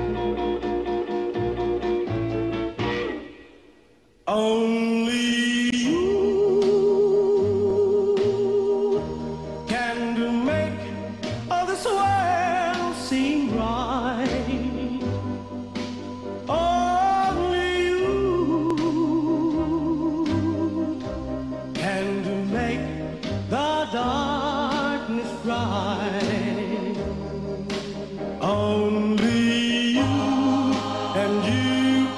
Only you can make all this world seem right. Only you can make the darkness bright. Only you and you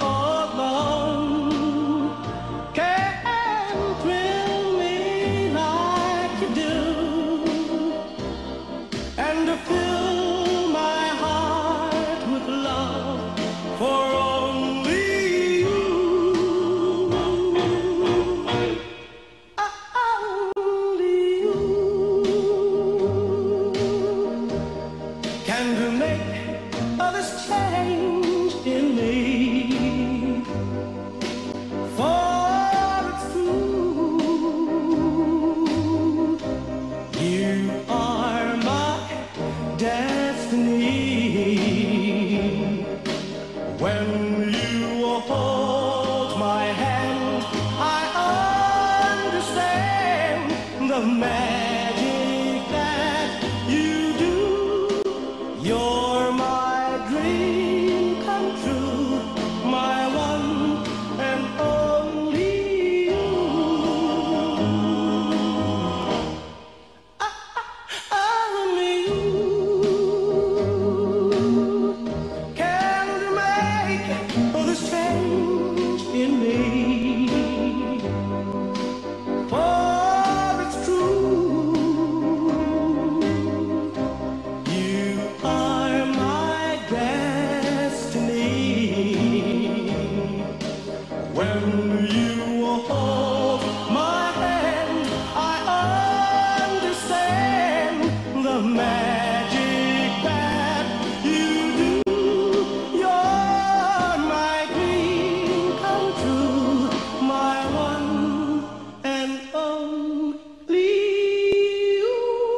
alone can thrill me like you do, and to fill my heart with love for only you. Only you can make all this change in me. For it's true, you are my destiny. When you hold my hand, I understand the magic that you do. You're my dream come true, my one and only you. Only you can make all this change in me. For it's true, you are my destiny. When you hold my hand, I understand the magic that you do. You're my dream come true, my one and only you.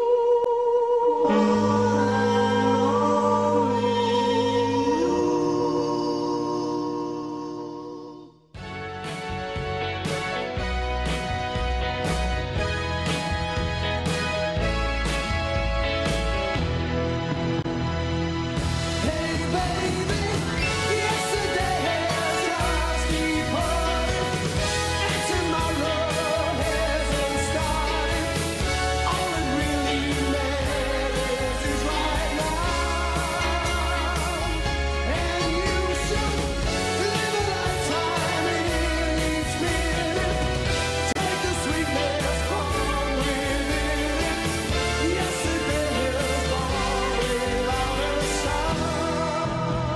Hey baby, yesterday has just departed, and tomorrow hasn't started. All it really matters is right now, and you should live a lifetime in each minute. Take the sweetness home with it. Yesterday has gone without a sound.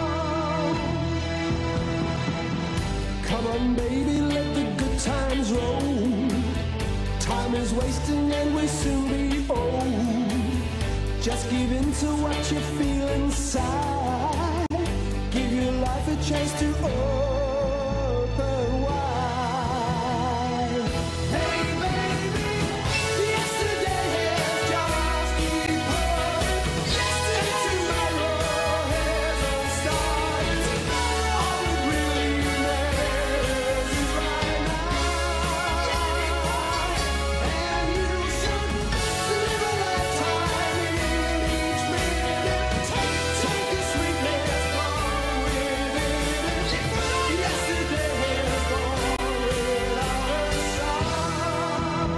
Come on, baby, let the good times roll. Time is wasting and we'll soon be old. Just give in to what you feel inside. Give your life a chance to open wide. Hey baby, yesterday has just departed, and tomorrow hasn't started. All it really matters is right now, and you should live a lifetime in each minute. Take your sweetness home with it. Yesterday has gone without a sound.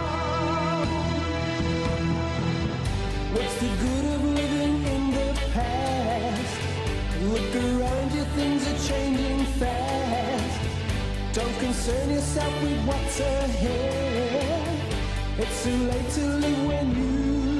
What's the good of living in the past? Look around you, things are changing fast. Don't concern yourself with what's ahead. It's too late to live when you